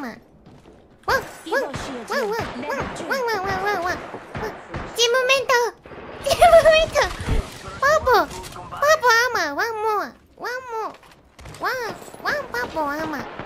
armor. Wow, wow, wow, wow, wow, wow, wow, wow, wow. Team momento. Team momento. Purple. Purple armor. One more. One more. One purple armor.